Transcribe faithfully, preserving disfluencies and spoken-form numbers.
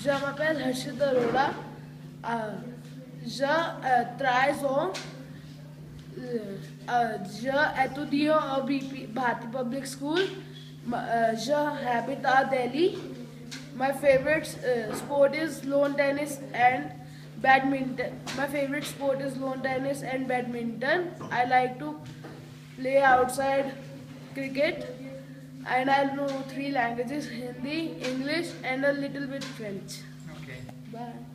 Je m'appelle Harsit. Euh, je euh, travaille au euh, je étudie au B P Bharati Public School. Uh, je habite à Delhi. My favorite uh, sport is lawn tennis and badminton. My favorite sport is lawn tennis and badminton. I like to play outside cricket, and I know three languages: Hindi, English, and a little bit French. Okay. Bye.